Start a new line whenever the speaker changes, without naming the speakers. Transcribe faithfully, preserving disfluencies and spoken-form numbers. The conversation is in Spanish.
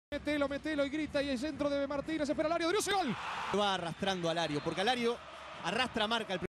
Metelo, metelo y grita, y el centro de Martínez, espera Alario, dio ese gol.
Va arrastrando a Alario, porque Alario arrastra marca el